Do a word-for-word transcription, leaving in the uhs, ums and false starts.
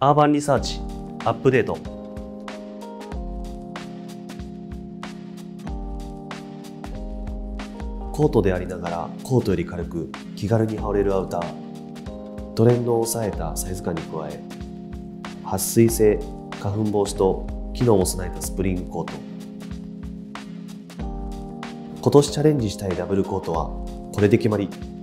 アーバンリサーチアップデート。コートでありながらコートより軽く気軽に羽織れるアウター。トレンドを抑えたサイズ感に加え、撥水性、花粉防止と機能も備えたスプリングコート。今年チャレンジしたいダブルコートはこれで決まり。